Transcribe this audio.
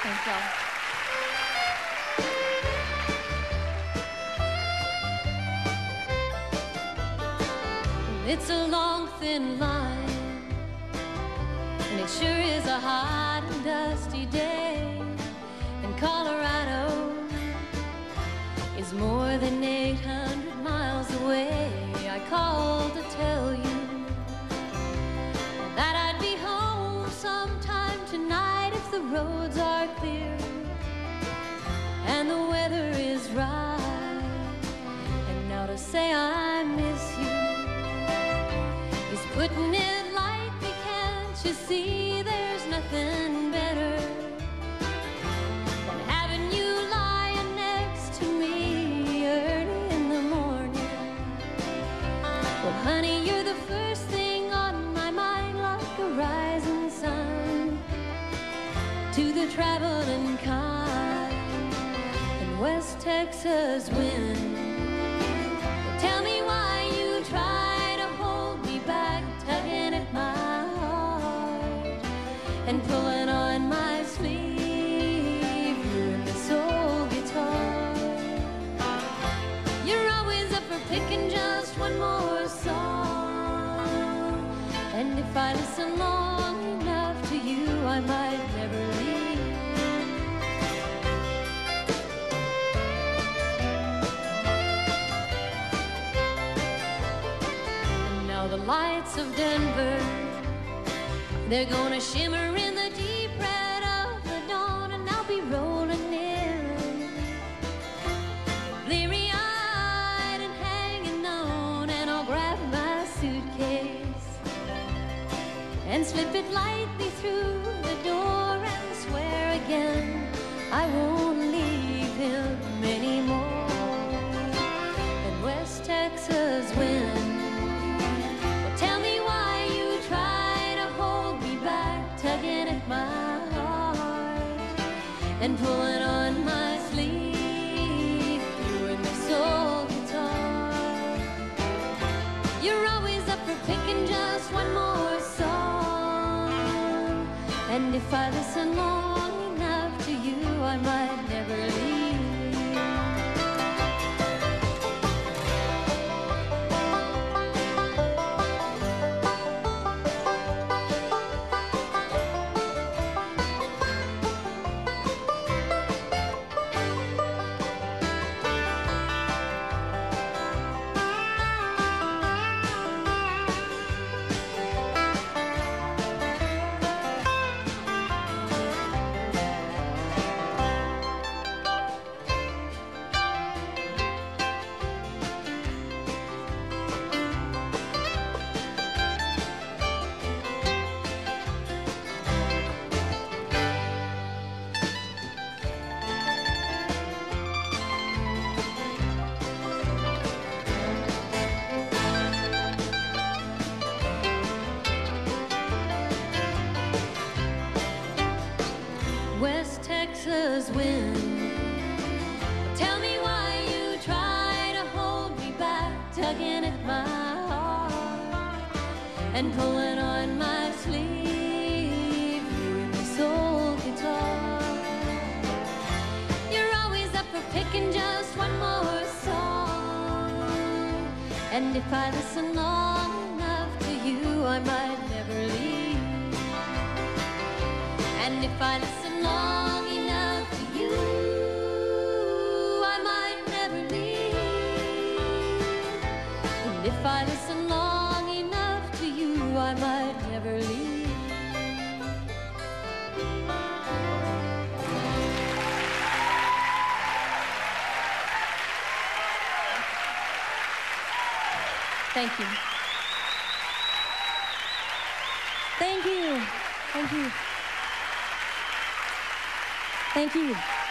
Thank y'all. It's a long, thin line, and it sure is a hot and dusty day. And Colorado is more than 800 miles away. I called to tell you that I'd be home sometime tonight if the roads are clear and the weather is right. And now to say I miss you is putting it lightly. Can't you see there's nothing better than having you lying next to me early in the morning? Well, honey, you're the first thing on my mind, like a rising sun to the traveling kind. And West Texas wind, tell me why you try to hold me back, tugging at my heart and pulling on my sleeve. You're this old guitar. You're always up for picking just one more song. And if I listen long enough to you, I might never leave. The lights of Denver, they're gonna shimmer in the deep red of the dawn, and I'll be rolling in, bleary-eyed and hanging on, and I'll grab my suitcase and slip it lightly through the door and swear again I won't leave him anymore. And West Texas wind, tell me why you try to hold me back, tugging at my heart and pulling on my sleeve. You and this old guitar. You're always up for picking just one more song. And if I listen long enough to you, I might never leave. West Texas wind, tell me why you try to hold me back, tugging at my heart and pulling on my sleeve. You and this old guitar. You're always up for picking just one more song. And if I listen long enough to you, I might never leave. And if I listen long enough to you, I might never leave. And if I listen long enough to you, I might never leave. Thank you. Thank you. Thank you. Thank you.